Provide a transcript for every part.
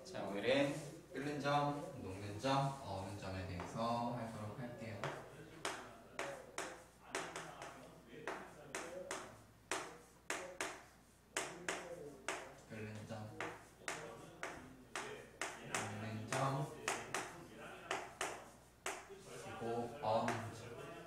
자, 오늘은 끓는 점, 녹는 점, 어는 점에 대해서 하도록 할게요. 끓는 점, 녹는 점, 그리고 어는 점.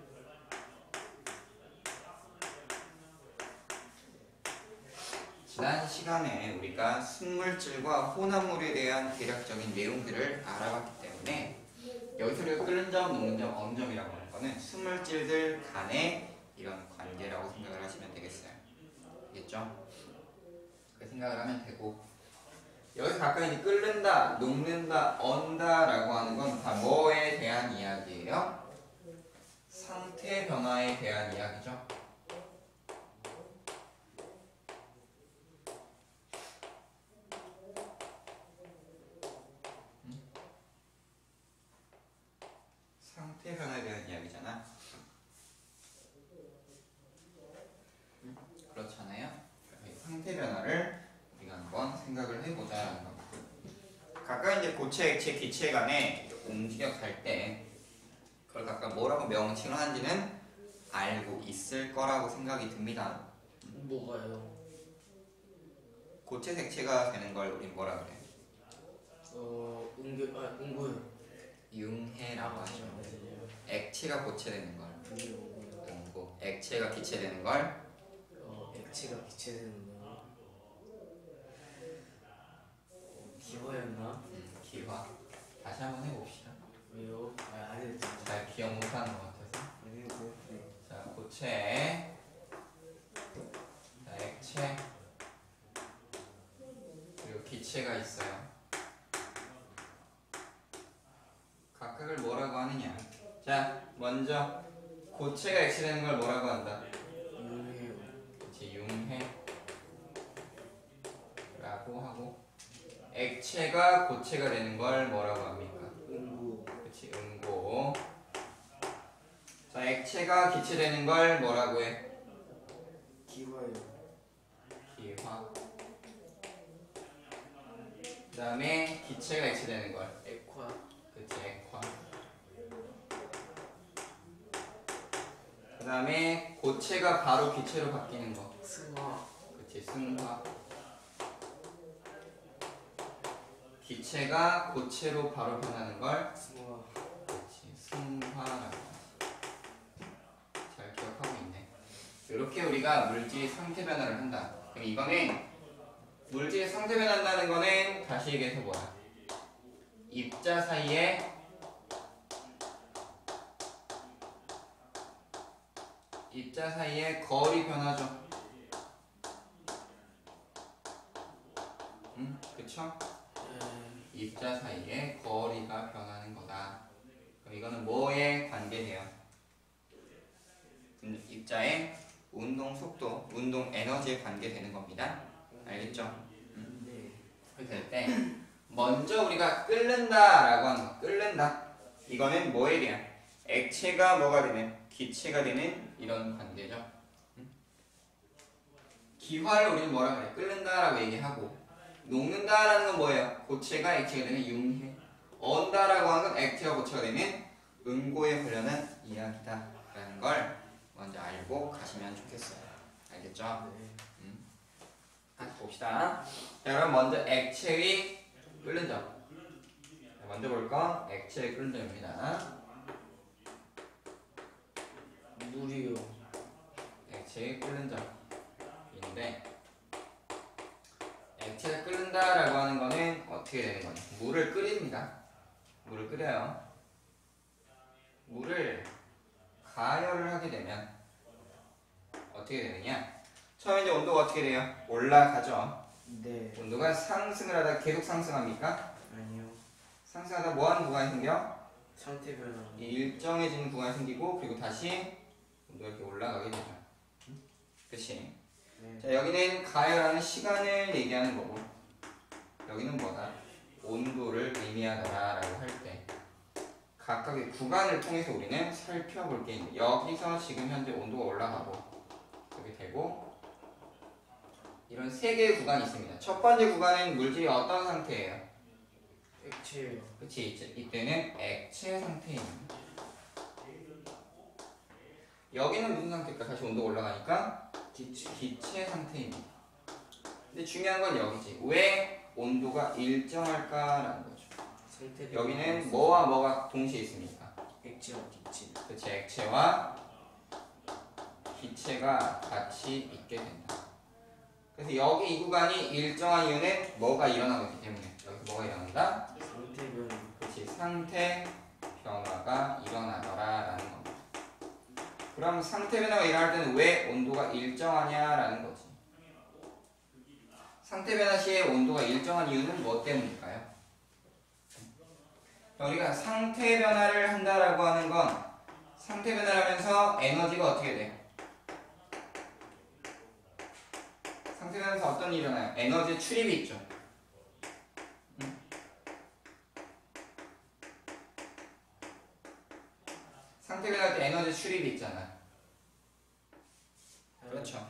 지난 시간에 우리가 순물질과 혼합물에 대한 대략적인 내용들을 알아봤기 때문에 여기서 우리가 끓는 점, 녹는 점, 어는 점이라고 하는 거는 순물질들 간의 이런 관계라고 생각을 하시면 되겠어요. 알겠죠? 그 생각을 하면 되고, 여기서 각각 이제 끓는다, 녹는다, 언다 라고 하는 건 다 뭐에 대한 이야기예요? 상태 변화에 대한 이야기죠. 상태 변화에 대한 이야기잖아. 그렇잖아요. 상태 변화를 우리가 한번 생각을 해보자라는 겁니다. 각각 이제 고체, 액체, 기체 간에 움직여 갈 때 그걸 각각 뭐라고 명칭을 하는지는 알고 있을 거라고 생각이 듭니다. 뭐가요? 고체 색체가 되는 걸 우리 뭐라 그래? 응고요. 융해라고 하죠. 네. 액체가 고체되는 걸 응고요. 응고, 액체가 기체되는 걸 액체가 기체되는 거. 기화였나? 기화. 다시 한번 해봅시다. 왜요? 안 해도 돼요. 잘 기억 못하는 것 같아서. 안 해도 돼요. 네. 자, 고체, 자, 액체, 그리고 기체가 있어요. 각각을 뭐라고 하느냐? 자, 먼저 고체가 액체되는 걸 뭐라고 한다? 융해요. 그치, 융해라고 하고, 액체가 고체가 되는 걸 뭐라고 합니까? 응고. 그치, 응고. 자, 액체가 기체되는 걸 뭐라고 해? 기화요. 기화. 그 다음에 기체가 액체되는 걸, 액화. 그치, 액화. 그 다음에 고체가 바로 기체로 바뀌는 거, 승화. 그치, 승화. 기체가 고체로 바로 변하는 걸, 승화. 그치, 승화라고 하지. 잘 기억하고 있네. 이렇게 우리가 물질 상태 변화를 한다. 그럼 이거는 물질 상태 변한다는 거는 다시 얘기해서 뭐야? 입자 사이에 거리 변화죠. 그쵸? 입자 사이에 거리가 변하는 거다. 그럼 이거는 뭐에 관계돼요? 입자의 운동 속도, 운동 에너지에 관계되는 겁니다. 알겠죠? 네. 그렇게 될 때 먼저 우리가 끓는다라고 하는 거, 끓는다. 이거는 뭐에 대한? 액체가 뭐가 되는? 기체가 되는 이런 관계죠. 기화를 우리는 뭐라 그래? 끓는다라고 얘기하고, 녹는다라는 건 뭐예요? 고체가 액체가 되는 융해. 언다라고 하는 건 액체가 고체가 되는 응고에 관련한 이야기다라는 걸 먼저 알고 가시면 좋겠어요. 알겠죠? 네. 같이 봅시다. 자, 그럼 먼저 액체의 끓는 점. 자, 먼저 볼 건 액체의 끓는 점입니다. 물이요. 액체의 끓는 점인데, 액체가 끓는다라고 하는 거는 어떻게 되는 거냐? 물을 끓입니다. 물을 끓여요. 물을 가열을 하게 되면 어떻게 되느냐? 처음에 이제 온도가 어떻게 돼요? 올라가죠. 네. 온도가 상승을 하다 계속 상승합니까? 아니요. 상승하다 뭐하는 구간이 생겨? 상태 변화. 이 일정해지는 구간이 생기고, 그리고 다시 온도가 이렇게 올라가게 되죠. 그치? 네. 자, 여기는 가열하는 시간을 얘기하는 거고, 여기는 뭐다? 온도를 의미하더라라고 할 때 각각의 구간을 통해서 우리는 살펴볼 게 있는데, 여기서 지금 현재 온도가 올라가고 이렇게 되고, 이런 세 개의 구간이 있습니다. 첫 번째 구간은 물질이 어떤 상태예요? 액체요. 그치? 이때는 액체 상태입니다. 여기는 무슨 상태일까? 다시 온도가 올라가니까 기체 상태입니다. 근데 중요한 건 여기지. 왜 온도가 일정할까라는 거죠. 여기는 뭐와 뭐가 동시에 있습니까? 액체와 기체. 그치? 액체와 기체가 같이 있게 된다. 그래서 여기 이 구간이 일정한 이유는 뭐가 일어나기 때문에. 여기서 뭐가 일어난다? 상태 변화. 그치? 상태 변화가 일어나더라라는 겁니다. 그럼 상태 변화가 일어날 때는 왜 온도가 일정하냐라는 거지. 상태 변화 시에 온도가 일정한 이유는 뭐 때문일까요? 우리가 상태 변화를 한다라고 하는 건 상태 변화를 하면서 에너지가 어떻게 돼? 상태 변화에서 어떤 일이 일어나요? 에너지 출입이 있죠. 상태 변화할 때 에너지 출입이 있잖아. 그렇죠.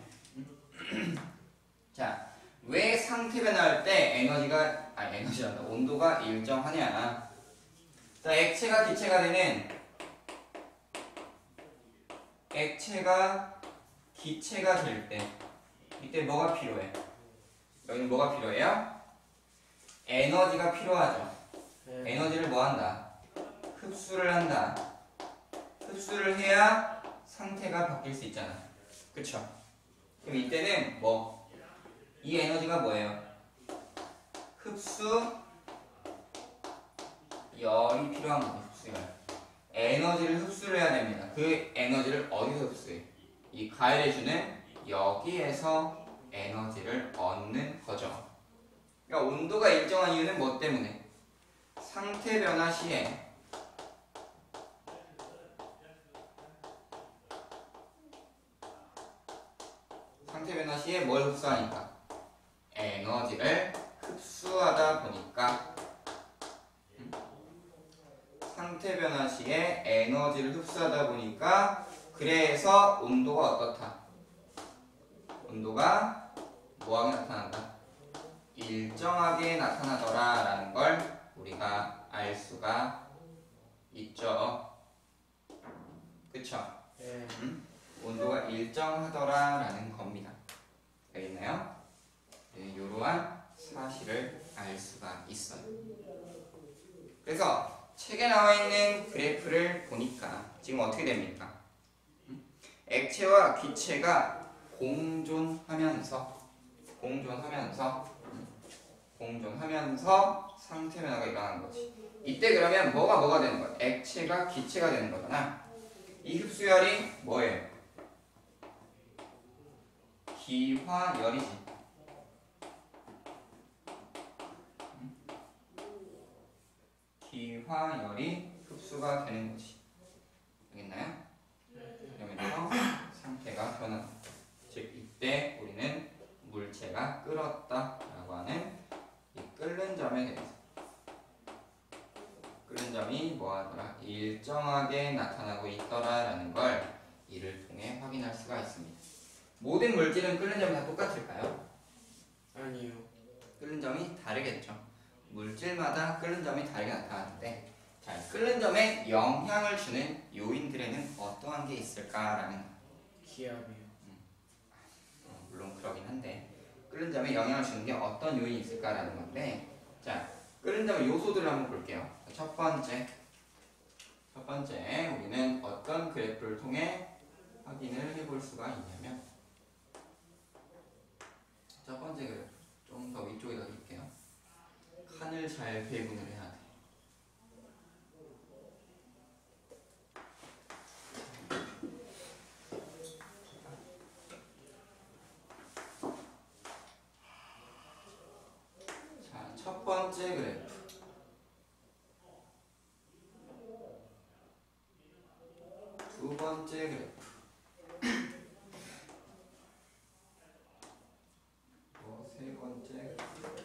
자, 왜 상태 변화할 때 에너지란다. 온도가 일정하냐? 자, 액체가 기체가 되는 액체가 기체가 될 때 이때 뭐가 필요해? 여기는 뭐가 필요해요? 에너지가 필요하죠. 에너지를 뭐 한다? 흡수를 한다. 흡수를 해야 상태가 바뀔 수 있잖아. 그쵸? 그럼 이때는 뭐? 이 에너지가 뭐예요? 흡수 열이 필요한 거죠. 흡수열. 에너지를 흡수를 해야 됩니다. 그 에너지를 어디서 흡수해? 이 가열해주는 여기에서 에너지를 얻는 거죠. 그러니까 온도가 일정한 이유는 뭐 때문에? 상태 변화 시에 뭘 흡수하니까? 에너지를 흡수하다 보니까 상태 변화 시에 에너지를 흡수하다 보니까 그래서 온도가 어떻다? 온도가 뭐하게 나타난다? 일정하게 나타나더라 라는 걸 우리가 알 수가 있죠. 그쵸? 네. 온도가 일정하더라 라는 겁니다. 알겠나요? 네, 이러한 사실을 알 수가 있어요. 그래서 책에 나와 있는 그래프를 보니까 지금 어떻게 됩니까? 액체와 기체가 공존하면서 상태 변화가 일어나는 거지. 이때 그러면 뭐가 되는 거야? 액체가 기체가 되는 거잖아. 이 흡수열이 뭐예요? 기화열이지. 기화열이 흡수가 되는 거지. 알겠나요? 그러면서 상태가 변한다. 즉 이때 우리는 물체가 끓었다라고 하는 이 끓는 점에 대해서 끓는 점이 뭐하더라? 일정하게 나타나고 있더라라는 걸 이를 통해 확인할 수가 있습니다. 모든 물질은 끓는 점이 다 똑같을까요? 아니요. 끓는 점이 다르겠죠. 물질마다 끓는 점이 다르게 나타나는데, 자, 끓는 점에 영향을 주는 요인들에는 어떠한 게 있을까라는 기압이요. 물론 그러긴 한데 끓는 점에 영향을 주는 게 어떤 요인이 있을까라는 건데, 자, 끓는 점의 요소들을 한번 볼게요. 첫 번째 우리는 어떤 그래프를 통해 확인을 해볼 수가 있냐면, 첫 번째 그래프 좀 더 위쪽에다 드릴게요. 칸을 잘 배분을 해야 돼. 자, 첫 번째 그래프. 두 번째 그래프. 세 번째 그래프.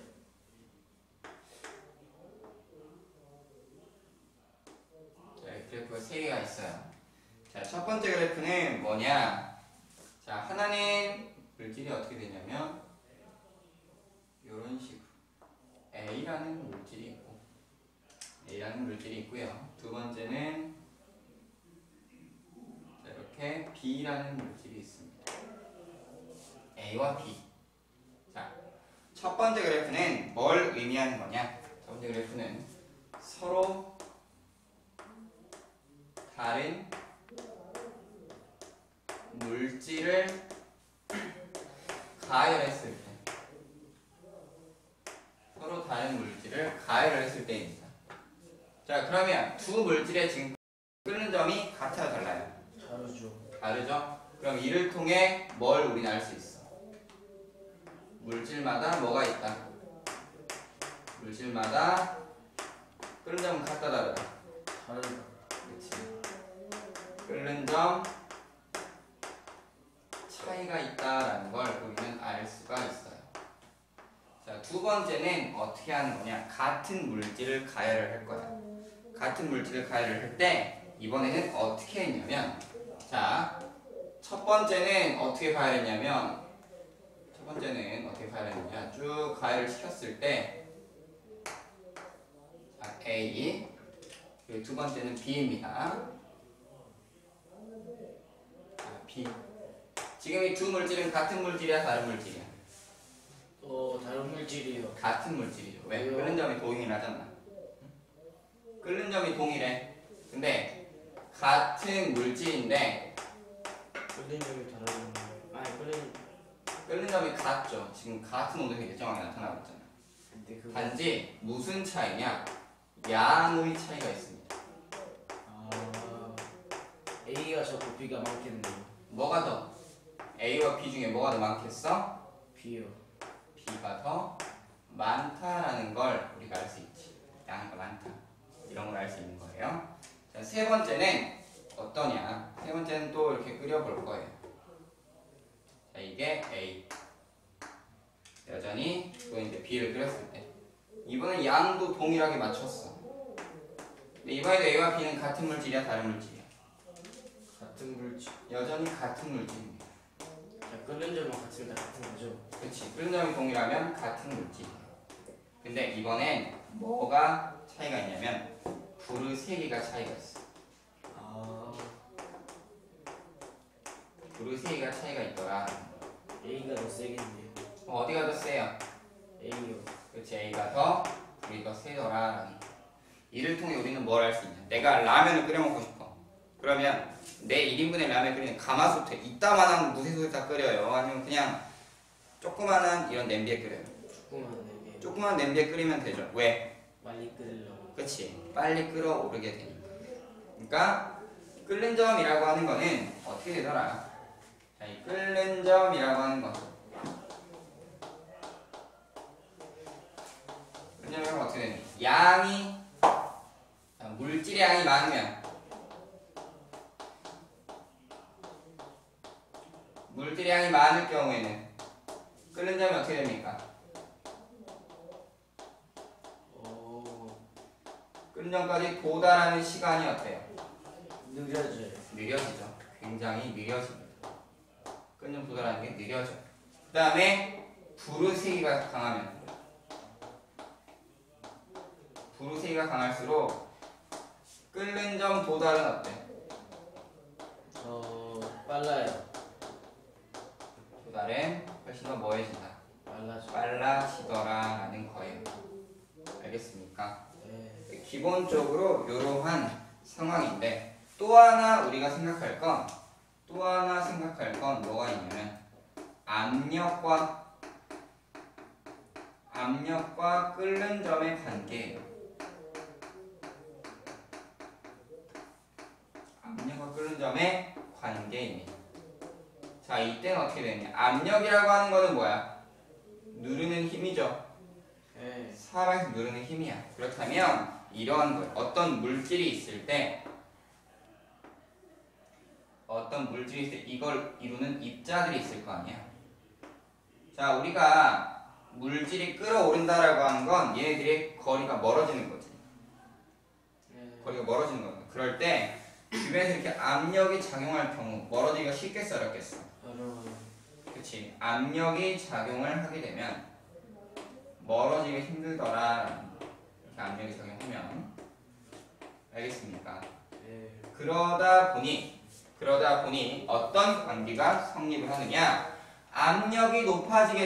자, 그래프가 세 개가 있어요. 자, 첫 번째 그래프는 뭐냐? 자, 하나는 물질이 어떻게 되냐면 이런 식으로 A라는 물질이 있고, A라는 물질이 있고요. 두 번째는 이렇게 B라는 물질이 있습니다. A와 B. 자, 첫 번째 그래프는 뭘 의미하는 거냐? 첫 번째 그래프는 서로 다른 물질을 가열했을 때, 서로 다른 물질을 가열을 했을 때입니다. 자, 그러면 두 물질의 지금 끓는 점이 같아요, 달라요? 다르죠. 다르죠? 그럼 이를 통해 뭘 우리는 알 수 있어? 물질마다 뭐가 있다? 물질마다 끓는 점은 같다, 다르다? 다르다. 그렇지. 끓는 점 차이가 있다라는 걸 우리는 알 수가 있어요. 자, 두 번째는 어떻게 하는 거냐? 같은 물질을 가열을 할 거야. 같은 물질을 가열을 할 때 이번에는 어떻게 했냐면, 자, 첫 번째는 어떻게 가열했냐면, 쭉 가열을 시켰을 때, 자, A, 그리고 두 번째는 B입니다. 자, B. 지금 이 두 물질은 같은 물질이야, 다른 물질이야? 다른 물질이요. 같은 물질이죠. 왜? 왜요? 끓는 점이 동일하잖아. 끓는 점이 동일해. 근데 같은 물질인데 끓는 점이 다른. 아니 끓는 점이 같죠. 지금 같은 온도가 일정하게 나타나고 있잖아. 근데 그거. 단지 무슨 차이냐? 양의 차이가 있습니다. 아, A가 적고 B가 많겠네요. 뭐가 더? A와 B 중에 뭐가 더 많겠어? B요. B가 더 많다라는 걸 우리가 알 수 있지. 양이 많다. 이런 걸 알 수 있는 거예요. 자, 세 번째는 어떠냐? 세 번째는 또 이렇게 끓여볼 거예요. 자, 이게 A. 여전히 또 이제 B를 끓였을 때. 이번엔 양도 동일하게 맞췄어. 근데 이번에도 A와 B는 같은 물질이야, 다른 물질이야? 같은 물질. 여전히 같은 물질입니다. 자, 끓는 점은 같습니다. 같은 거죠. 그렇지. 끓는 점이 동일하면 같은 물질이야. 근데 이번엔 뭐가 차이가 있냐면 불의 세기가 차이가 있어. 아, 불의 세기가 차이가 있더라. A가 더 세겠네요. 어디가 더 세요? A요. 그렇지. A가 더 불이 더 세더라. 이를 통해 우리는 뭘 할 수 있냐? 내가 라면을 끓여 먹고 싶어. 그러면 내 1인분의 라면 끓이는 가마솥에 이따만한 무쇠솥에다 끓여요? 아니면 그냥 조그만한 이런 냄비에 끓여요? 조그만 네 개. 조그만 냄비에 끓이면 되죠. 왜? 빨리 끓이려고. 그치. 빨리 끓어오르게 되니까. 그러니까 끓는 점이라고 하는 거는 어떻게 되더라? 자, 이 끓는 점이라고 하는 거. 끓는 점이 어떻게 되니? 양이, 물질의 양이 많으면 물질의 양이 많을 경우에는 끓는 점이 어떻게 됩니까? 끓는 점까지 도달하는 시간이 어때요? 느려져요. 느려지죠. 굉장히 느려집니다. 끓는 점 도달하는 게 느려져. 그 다음에 불의 세기가 강하면 불의 세기가 강할수록 끓는 점 도달은 어때? 빨라요. 도달은 훨씬 더 뭐해진다? 빨라져. 빨라지더라라는 거예요. 알겠습니까? 네. 기본적으로 이러한 상황인데 또 하나 우리가 생각할 건 뭐가 있냐면 압력과 끓는 점의 관계예요. 압력과 끓는 점의 관계입니다. 자, 이때는 어떻게 되냐? 압력이라고 하는 거는 뭐야? 누르는 힘이죠. 네. 사람에서 누르는 힘이야. 그렇다면 이러한 것, 어떤 물질이 있을 때 이걸 이루는 입자들이 있을 거 아니야. 자, 우리가 물질이 끓어오른다라고 하는 건 얘네들의 거리가 멀어지는 거지. 네. 거리가 멀어지는 거야. 그럴 때 주변에서 이렇게 압력이 작용할 경우 멀어지기가 쉽겠어, 어렵겠어? 어려워요. 그치. 압력이 작용을 하게 되면 멀어지기 힘들더라. 이렇게 압력이 작용하면. 알겠습니까? 네. 그러다 보니 어떤 관계가 성립을 하느냐? 압력이 높아지게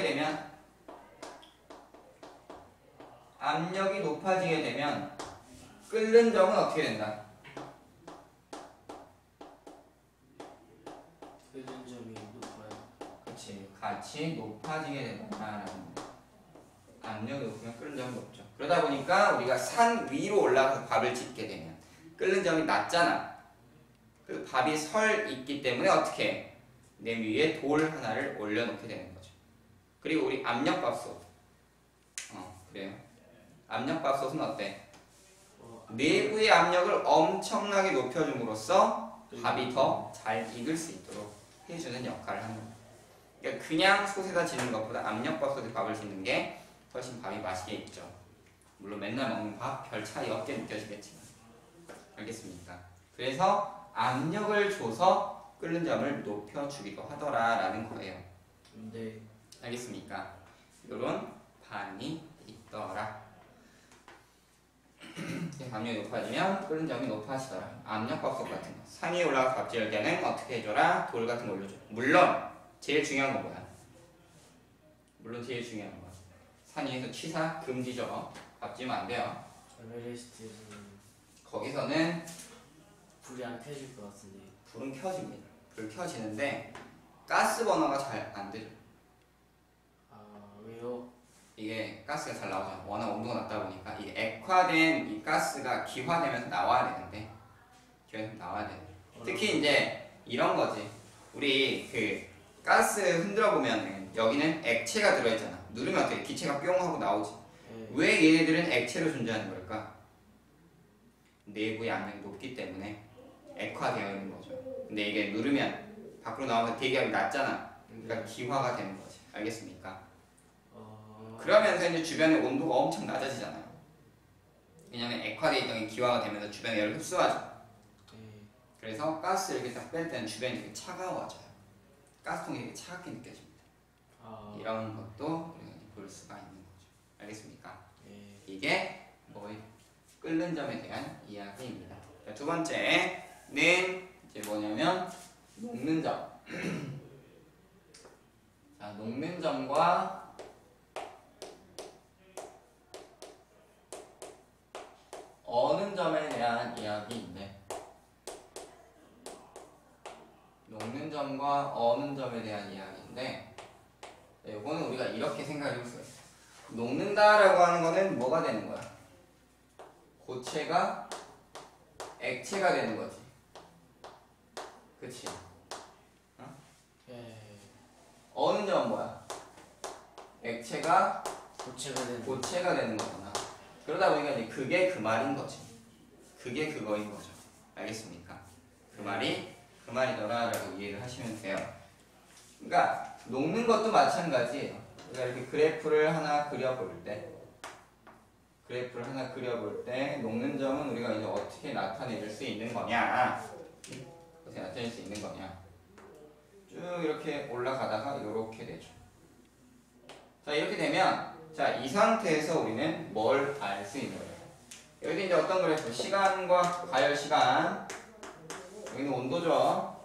되면 끓는 점은 어떻게 된다? 끓는 점이 높아요. 그렇지. 같이 높아지게 된다라는 거. 압력이 높으면 끓는 점이 높죠. 그러다 보니까 우리가 산 위로 올라가서 밥을 짓게 되면 끓는 점이 낮잖아. 그 밥이 설 있기 때문에 어떻게 해? 냄 위에 돌 하나를 올려놓게 되는 거죠. 그리고 우리 압력밥솥. 그래요. 압력밥솥은 어때? 내부의 압력을 엄청나게 높여줌으로써 밥이 더 잘 익을 수 있도록 해주는 역할을 하는 거예요. 그러니까 그냥 솥에다 짓는 것보다 압력밥솥에 밥을 짓는 게 훨씬 밥이 맛있게 익죠. 물론 맨날 먹는 밥 별 차이 없게 느껴지겠지만. 알겠습니까? 그래서 압력을 줘서 끓는 점을 높여주기도 하더라라는 거예요. 네. 알겠습니까? 이런 반이 있더라. 압력이 높아지면 끓는 점이 높아지더라. 압력밥솥 같은 거. 산 위에 올라가 밥 지을 때는 어떻게 해줘라? 돌 같은 거 올려줘. 물론 제일 중요한 건 뭐야? 산 위에서 취사 금지죠. 밥 지으면 안 돼요. 에베레스트에서는 거기서는 불이 안 켜질 것 같은데. 불은 켜집니다. 불 켜지는데 가스 버너가 잘 안 되죠. 아, 왜요? 이게 가스가 잘 나오잖아. 워낙 온도가 낮다 보니까 이 액화된 이 가스가 기화되면서 나와야 되는데 특히 이제 이런 거지. 우리 그 가스 흔들어 보면 여기는 액체가 들어있잖아. 누르면 어떻게 기체가 뿅 하고 나오지. 네. 왜 얘네들은 액체로 존재하는 걸까? 내부의 압력이 높기 때문에 액화되어 있는 거죠. 근데 이게 누르면 밖으로 나오면서 대기압이 낮잖아. 그러니까 기화가 되는 거지. 알겠습니까? 그러면서 이제 주변의 온도가 엄청 낮아지잖아요. 왜냐면 액화되어 있던 게 기화가 되면서 주변의 열을 흡수하죠. 네. 그래서 가스를 이렇게 딱 뺄 때는 주변이 되게 차가워져요. 가스통이 되게 차갑게 느껴집니다. 이런 것도 우리가 볼 수가 있는 거죠. 알겠습니까? 네. 이게 끓는 점에 대한 이야기입니다. 자, 두 번째는 이제 뭐냐면 녹는 점. 자, 녹는 점과 어는 점에 대한 이야기인데, 녹는 점과 어는 점에 대한 이야기인데, 이거는 우리가 이렇게 생각해 볼 수가 있어요. 녹는다라고 하는 거는 뭐가 되는 거야? 고체가 액체가 되는 거지. 그치? 네. 어는 점은 뭐야? 액체가 고체가 되는 거잖아. 그러다 보니까 이제 그게 그 말인 거지. 그게 그거인 거죠. 알겠습니까? 그 말이 그 말이더라라고 이해를 하시면 돼요. 그러니까 녹는 것도 마찬가지예요. 우리가 이렇게 그래프를 하나 그려볼 때 녹는 점은 우리가 이제 어떻게 나타낼 수 있는 거냐? 어떻게 나타낼 수 있는 거냐? 쭉 이렇게 올라가다가 이렇게 되죠. 자, 이렇게 되면 자, 이 상태에서 우리는 뭘 알 수 있는 거예요? 여기 이제 어떤 그래프? 시간과 가열 시간. 여기는 온도죠.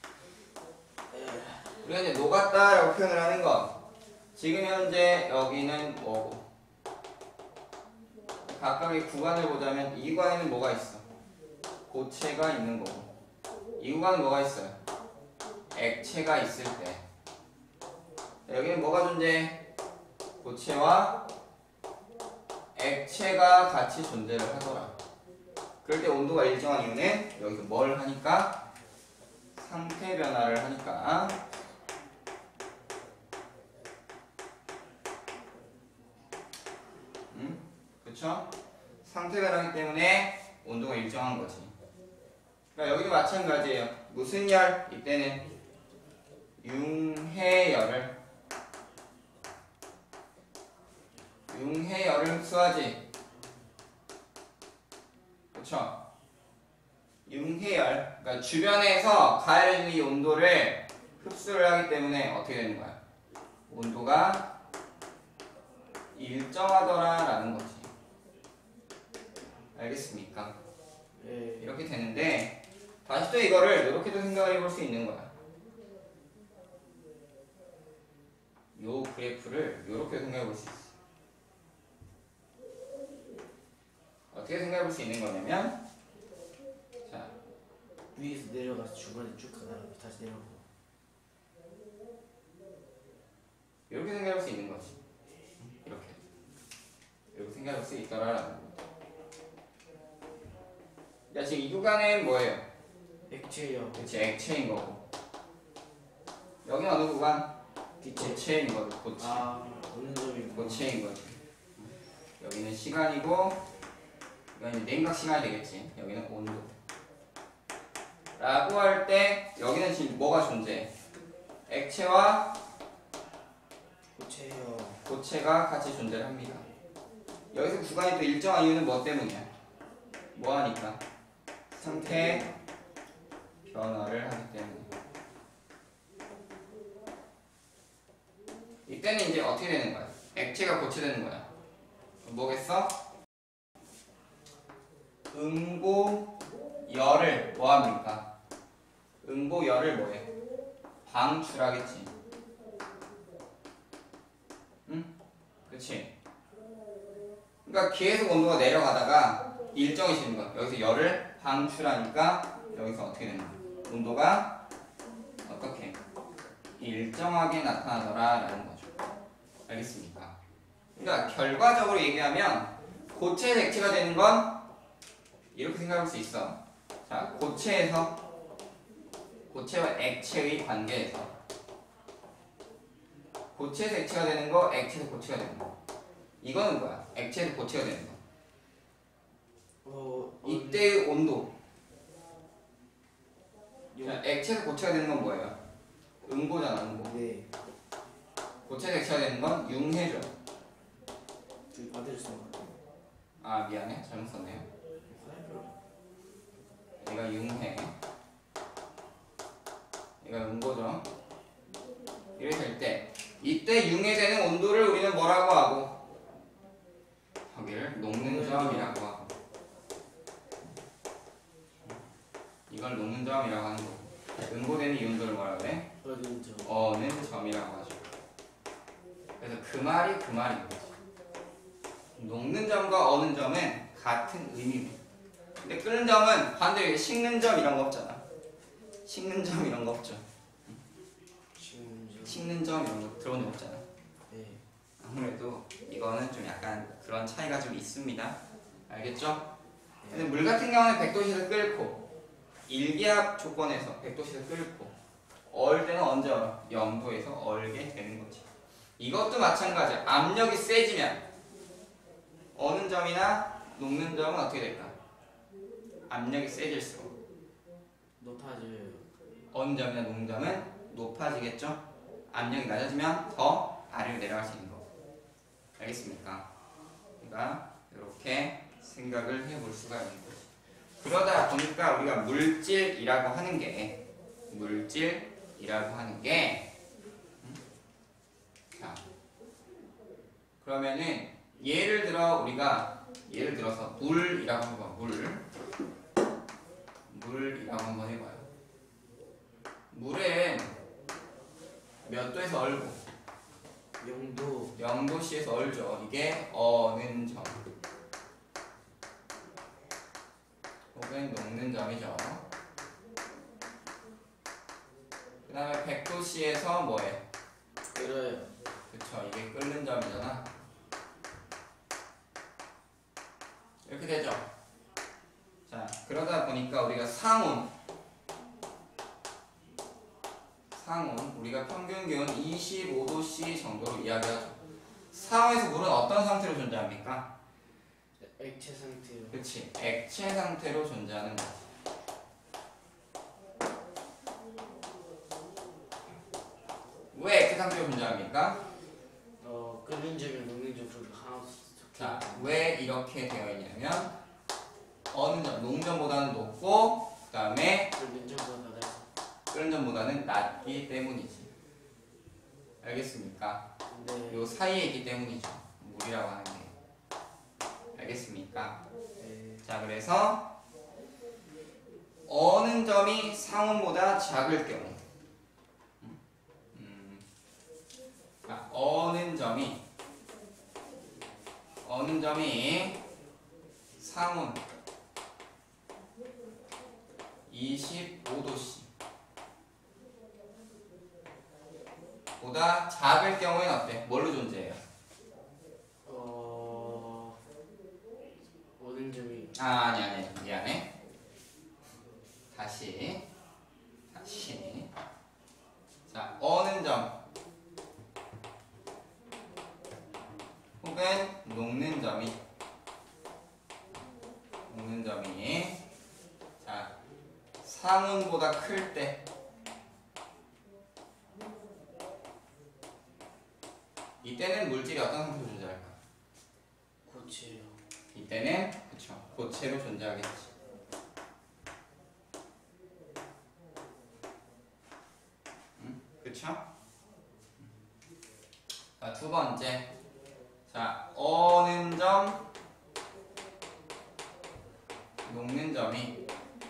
우리가 이제 녹았다라고 표현을 하는 건 지금 현재 여기는 뭐고? 각각의 구간을 보자면 이 구간에는 뭐가 있어? 고체가 있는 거고, 이 구간은 뭐가 있어요? 액체가 있을 때. 여기는 뭐가 존재해? 고체와 액체가 같이 존재를 하더라. 그럴 때 온도가 일정한 이유는 여기서 뭘 하니까? 상태 변화를 하니까. 그쵸? 상태 변화이기 때문에 온도가 일정한 거지. 그러니까 여기도 마찬가지예요. 무슨 열? 이때는 융해열을 흡수하지. 그쵸? 융해열. 그러니까 주변에서 가열해진 이 온도를 흡수를 하기 때문에 어떻게 되는 거야? 온도가 일정하더라 라는 거지. 알겠습니까? 네. 또 이거를 이렇게도 생각해 볼 수 있는 거야. 요 그래프를 이렇게 생각해 볼 수 있어. 어떻게 생각해 볼 수 있는 거냐면, 자, 위에서 내려가서 중간에 쭉 가다가 다시 내려오고. 이렇게 생각해 볼 수 있는 거지. 이렇게 생각해 볼 수 있더라라는 거. 야, 지금 이 구간은 뭐예요? 액체요. 그치, 액체인 거고. 여기는 어느 구간? 기체. 고체인 거고, 고체. 어느 점이 고체인 거지. 여기는 시간이고, 여기는 냉각 시간이 되겠지. 여기는 온도. 라고 할 때, 여기는 지금 뭐가 존재해? 액체와 고체요. 고체가 같이 존재를 합니다. 여기서 구간이 또 일정한 이유는 뭐 때문이야? 뭐 하니까? 상태 변화를 하기 때문에. 이때는 이제 어떻게 되는 거야? 액체가 고체되는 거야. 뭐겠어? 응고열을 뭐합니까? 응고열을 뭐해? 방출하겠지. 응? 그치? 그러니까 계속 온도가 내려가다가 일정해지는 거야. 여기서 열을 방출하니까 여기서 어떻게 되는 거야? 온도가 어떻게? 일정하게 나타나더라 라는 거죠. 알겠습니까? 그러니까 결과적으로 얘기하면 고체에서 액체가 되는 건 이렇게 생각할 수 있어. 자, 고체와 액체의 관계에서 고체에서 액체가 되는 거, 액체에서 고체가 되는 거. 이거는 뭐야? 액체에서 고체가 되는 거. 이때의 온도. 자, 액체에서 고체가 되는 건 뭐예요? 응고잖아, 응고. 네. 고체에서 액체가 되는 건 융해죠. 저기 반대로 쓴 것 같아요. 아, 미안해. 잘못 썼네요. 얘가 융해. 얘가 응고죠. 이렇게 될 때, 이때 융해되는 온도를 우리는 뭐라고 하고? 여기를 녹는 점이라고 하고. 이걸 녹는 점이라고 하는 거고. 응고되는 이 온도를 뭐라고 해? 어는 점이라고 하죠. 그래서 그 말인 거지. 녹는 점과 어는 점은 같은 의미입니다. 근데 끓는 점은 반대로 식는 점 이런 거 없잖아. 식는 점 이런 거 없죠. 식는 점 이런 거 들어본 적 없잖아. 네. 아무래도 이거는 좀 약간 그런 차이가 좀 있습니다. 알겠죠? 근데 물 같은 경우는 100도씨에서 끓고 일기압 조건에서 100도씨에서 끓고 얼 때는 언제 얼어? 0도에서 얼게 되는 거지. 이것도 마찬가지야. 압력이 세지면 어는 점이나 녹는 점은 어떻게 될까? 압력이 세질수록 높아져요. 어는 점이나 녹는 점은 높아지겠죠? 압력이 낮아지면 더 아래로 내려갈 수 있는 거고. 알겠습니까? 그러니까 이렇게 생각을 해볼 수가 있는 거지. 그러다 보니까 우리가 물질이라고 하는 게 자, 그러면은 예를 들어서 물이라고 한번 물이라고 한번 해봐요. 물은 몇 도에서 얼고? 0도씨에서 얼죠. 이게 어는 점 혹은 녹는 점이죠. 그 다음에 100도씨에서 뭐해? 끓어요. 그쵸, 이게 끓는 점이잖아. 이렇게 되죠. 자, 그러다 보니까 우리가 상온 우리가 평균 기온 25도씨 정도로 이야기하죠. 상온에서 물은 어떤 상태로 존재합니까? 액체 상태요. 그치, 액체 상태로 존재하는 거지. 왜 액체 상태로 존재합니까? 끓는 점이랑 녹는 점 그렇게 하나 자, 왜 이렇게 되어 있냐면 어느 점, 녹점보다는 높고 그 다음에 끓는 점보다 끓는 점보다는 낮기 때문이지. 알겠습니까? 네. 요 사이에 있기 때문이죠. 물이라고 하는 게. 알겠습니까? 네. 자, 그래서 어느 점이 상온보다 작을 경우 어느 점이 상온 25도씨 보다 작을 경우에는 어때? 뭘로 존재해요? 어느 점이 아니 미안해. 다시 자 어느 점 혹은 녹는 점이 자 상온보다 클 때 이때는 물질이 어떤 상태로 존재할까? 고체요. 이때는 그쵸 고체로 존재하겠지. 그쵸? 자, 두 번째. 자, 어는 점, 녹는 점이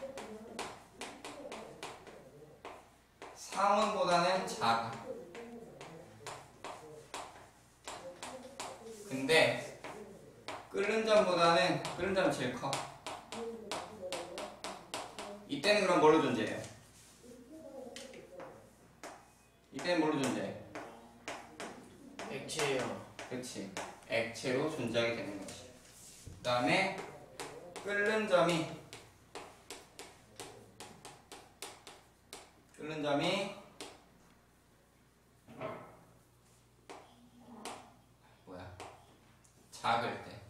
상온보다는 작아. 근데 끓는 점이 제일 커. 이때는 그럼 뭘로 존재해요? 이때는 뭘로 존재해? 액체요. 그렇지. 액체로 존재하게 되는 거지. 그 다음에 끓는 점이 뭐야? 작을 때.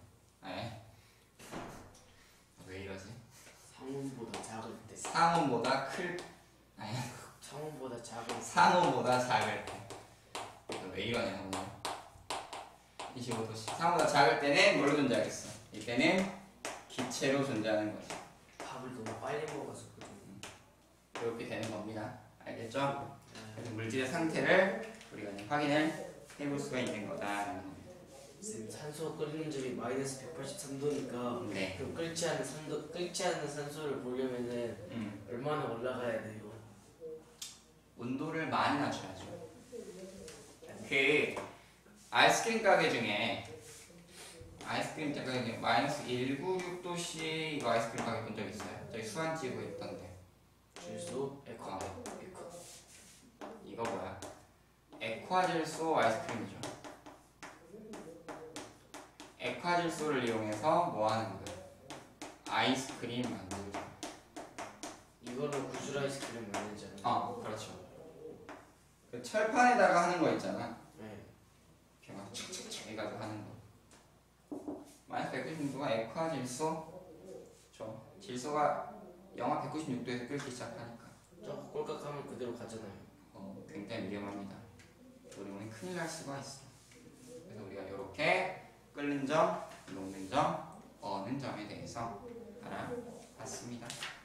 왜 이러지? 상온보다 작을 때. 상온보다 클. 아니. 상온보다 작을. 상온보다 작을 때. 왜 이러냐 오늘. 25도씨. 상온보다 작을 때는 뭘로 존재하겠어? 이때는 기체로 존재하는 거지. 밥을 너무 빨리 먹어서 이렇게 되는 겁니다. 알겠죠? 그래서 물질의 상태를 우리가 확인을 해볼 수가 있는 거다라는 겁니다. 쌤, 산소 끓는 점이 마이너스 183도니까 네. 그럼 끓지 않은 산소를 보려면은 얼마나 올라가야 돼요? 온도를 많이 낮춰야죠. 그 아이스크림 가게 중에 마이너스 196도씨 이거 아이스크림 가게 본 적 있어요? 저희 수안지구에 있던데. 질소, 에코. 이거 뭐야? 액화질소 아이스크림이죠. 액화질소를 이용해서 뭐 하는 거예요? 아이스크림 만들죠. 이걸로 구슬 아이스크림 만들잖아요. 그렇죠. 그 철판에다가 하는 거 있잖아. 네. 이렇게 막 착착착 해가지고 하는 거. 마이너스 196도가 액화질소. 질소가 영하 196도에서 끓기 시작하니까. 저 꼴깍하면 그대로 가잖아요. 굉장히 위험합니다. 우리는 큰일 날 수가 있어. 그래서 우리가 이렇게 끓는 점, 녹는 점, 어는 점에 대해서 알아봤습니다.